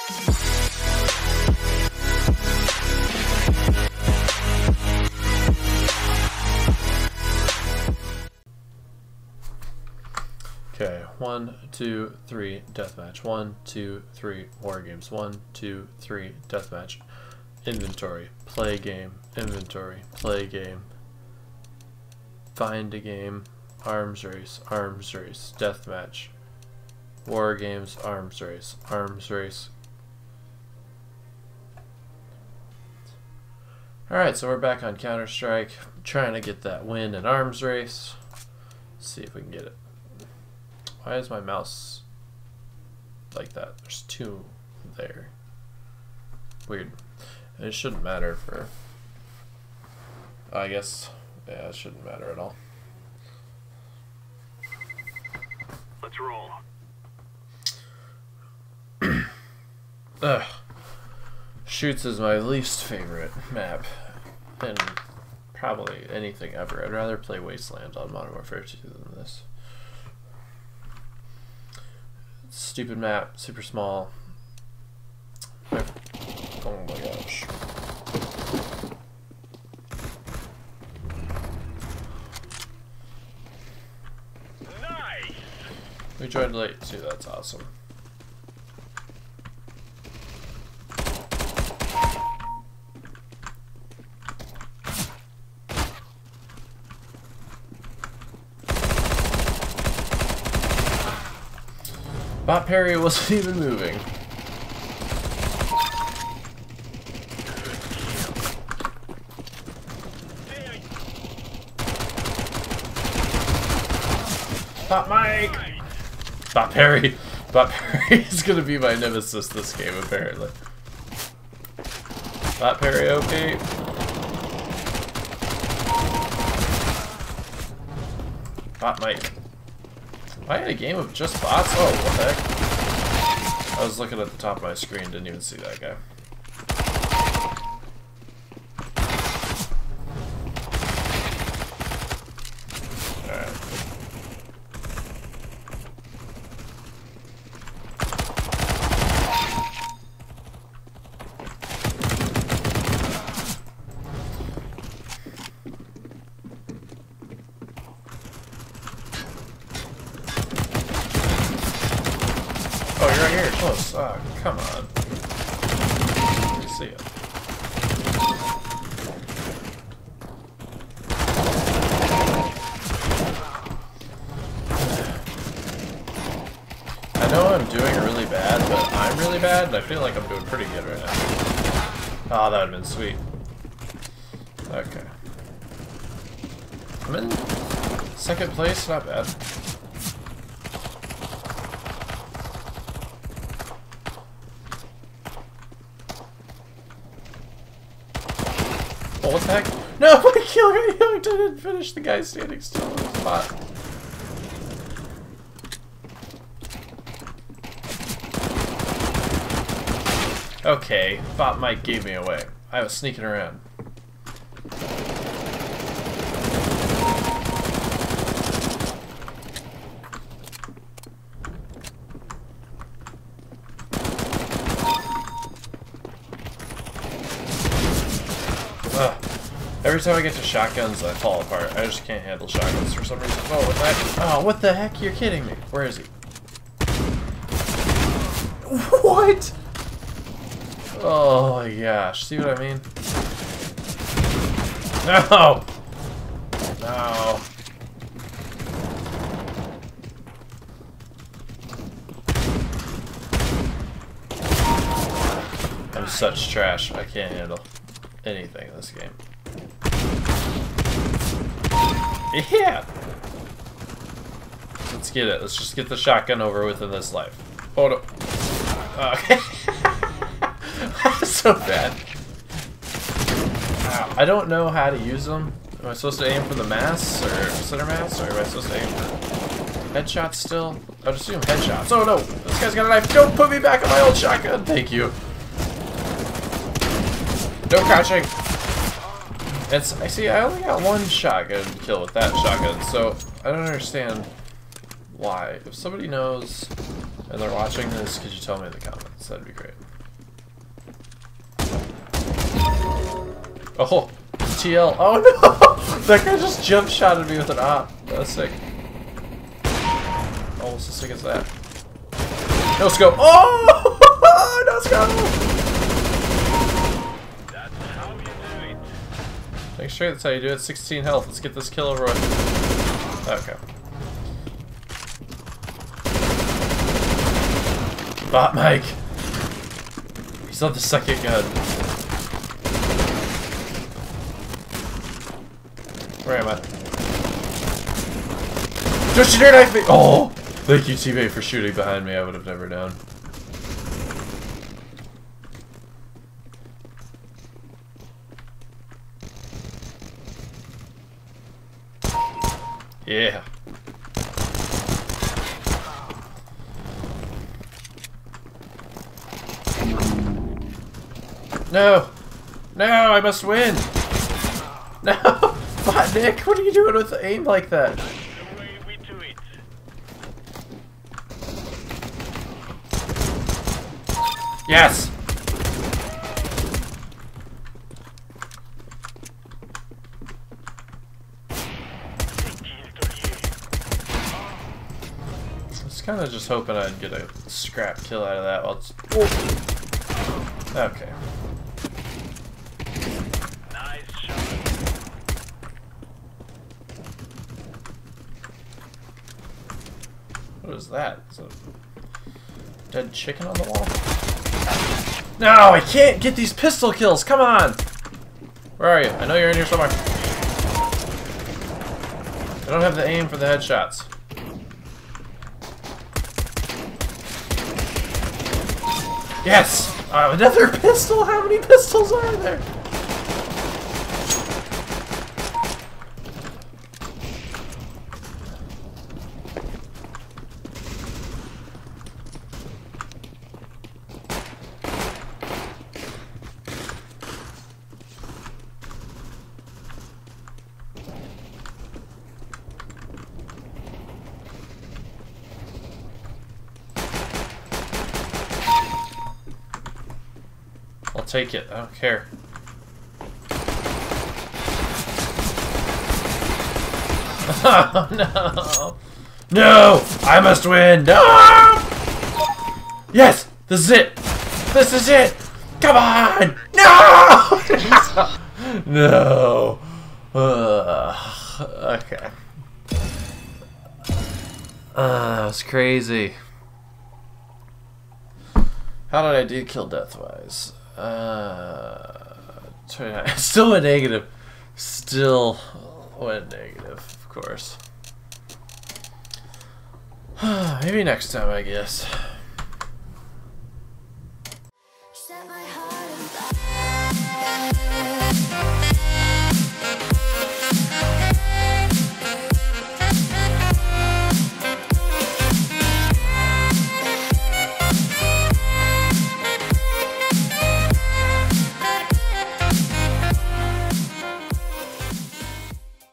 Okay, 1, 2, 3, deathmatch. 1, 2, 3, war games. 1, 2, 3, deathmatch. Inventory, play game, inventory, play game. Find a game, arms race, deathmatch. War games, arms race. Alright, so we're back on Counter-Strike, trying to get that win in arms race. Let's see if we can get it. Why is my mouse like that? There's two there. Weird. And it shouldn't matter for... I guess, yeah, it shouldn't matter at all. Let's roll. Ugh. Shoots is my least favorite map in probably anything ever. I'd rather play Wasteland on Modern Warfare 2 than this. Stupid map, super small. Oh my gosh. Nice. We joined late too, that's awesome. Bot Perry wasn't even moving. Bot Mike! Bot Perry! Bot Perry is gonna be my nemesis this game, apparently. Bot Perry OP. Bot Mike. I had a game of just bots? Oh, what the heck? I was looking at the top of my screen, didn't even see that guy. Alright. Oh, you're right here, close. Oh, come on. See ya. I know I'm doing really bad, but I'm really bad, and I feel like I'm doing pretty good right now. Oh, that would have been sweet. Okay. I'm in second place, not bad. Oh, what the heck? No, my kill got yanked. I didn't finish the guy standing still in the spot. Okay, Bot Mike gave me away. I was sneaking around. Every time I get to shotguns, I fall apart. I just can't handle shotguns for some reason. Oh, what the heck? Oh, what the heck? You're kidding me. Where is he? What? Oh my gosh. See what I mean? No! No. I'm such trash. I can't handle anything in this game. Yeah! Let's get it. Let's just get the shotgun over with in this life. Oh no. Okay. That's so bad. Wow. I don't know how to use them. Am I supposed to aim for the mass or center mass, or am I supposed to aim for headshots still? I would assume headshots. Oh no! This guy's got a knife. Don't put me back on my old shotgun. Thank you. No crouching. It's, I see, I only got one shotgun kill with that shotgun, so I don't understand why. If somebody knows and they're watching this, could you tell me in the comments? That'd be great. Oh, TL. Oh no! That guy just jump shotted me with an op. That was sick. Almost as sick as that. No scope. Oh! No scope! That's how you do it. Make sure that's how you do it. 16 health. Let's get this kill over with. Okay. Bot Mike. He's on the second gun. Where am I? Don't you dare knife me! Oh! Thank you, teammate, for shooting behind me. I would have never known. Yeah. No! No, I must win! No! Bot Nick, what are you doing with aim like that? That's the way we do it. Yes! I was kind of just hoping I'd get a scrap kill out of that while it's... Okay. Nice shot. What is that? Is it a dead chicken on the wall? No, I can't get these pistol kills. Come on! Where are you? I know you're in here somewhere. I don't have the aim for the headshots. Yes! Another pistol? How many pistols are there? I'll take it. I don't care. Oh no! No! I must win! No! Yes! This is it! This is it! Come on! No! No! Okay. That was crazy. How did I do kill death-wise? 29. Still went negative. Still went negative, of course. Maybe next time, I guess.